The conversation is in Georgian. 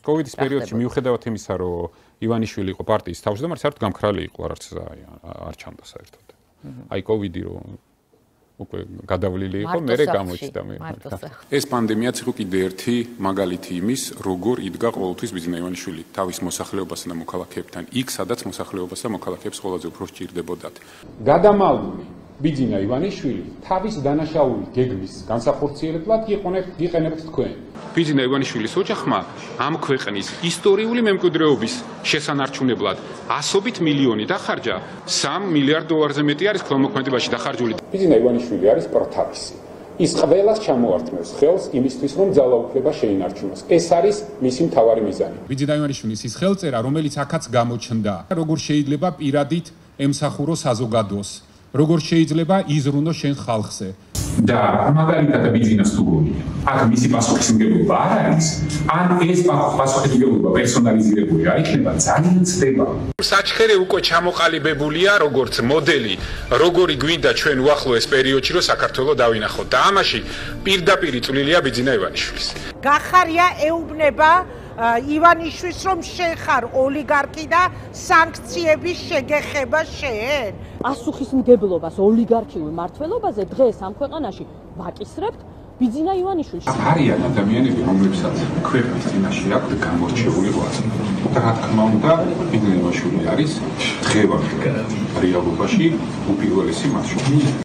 კოვიდის პერიოდში მიუხედავად იმისა, რომ ივანიშვილი იყო პარტიის თავმჯდომარე, საერთოდ გამქრალი იყო, არც არ ჩანდა საერთოდ. აი კოვიდი რომ უკვე გადავლილი იყო, მერე გამოჩნდა მე. ეს პანდემიაც იყო კიდე ერთი მაგალითი იმის, როგორ იდგა ყოველთვის ბიძინა ივანიშვილი თავის მოსახლეობასთან და მოქალაქეებთან, იქ სადაც მოსახლეობას და მოქალაქეებს ყველაზე უფრო სჭირდებოდათ. გადამალული ბიძინა ივანიშვილი თავის დანაშაული გეგმის განსახორციელებლად იყენებთ თქვენ. ბიძინა ივანიშვილის ოჯახმა ამ ქვეყნის ისტორიული მემკვიდრეობის შესანარჩუნებლად ასობით მილიონი დახარჯა, 3 მილიარდ დოლარზე მეტი არის ქველმოქმედებაში დახარჯული. ბიძინა ივანიშვილი არის პროთავისი. ის ყველას ჩამოართმევს ხელს იმისთვის, რომ ძალაუფლება შეინარჩუნოს. ეს არის მისი მთავარი მიზანი. ბიძინა ივანიშვილის ის ხელწერა, რომელიც აქაც გამოჩნდა, როგორ შეიძლება პირადით ემსახუროს საზოგადოოს, როგორ შეიძლება იზრუნოს შენ ხალხზე. და მაგალითად ბიძინას თუ გონია, აქ მისი პასუხისმგებლობა არ არის, ან ეს პასუხისმგებლობა პერსონალიზირებული არ იქნება, ძალიან ცდება. საჩხერე უკვე ჩამოყალიბებულია როგორც მოდელი, როგორი გვინდა ჩვენ უახლოეს პერიოდში, რომ საქართველოს დავინახოთ და ამაში პირდაპირ წვლილია ბიძინა ივანიშვილის. გახარია ეუბნება ივანიშვილს, რომ შენ ხარ ოლიგარქი და სანქციების შეგეხება შენ. პასუხისმგებლობას ოლიგარქიულ მმართველობაზე დღეს ამ ქვეყანაში ვაკისრებთ ბიძინა ივანიშვილს. არიან ადამიანები, რომლებსაც ქვეყნის წინაშე აქვს გამორჩეული ღვაწლი. და რა თქმა უნდა, ბიძინა ივანიშვილი არის დღევანდელ რეალობაში უპირველესი მათ შორის.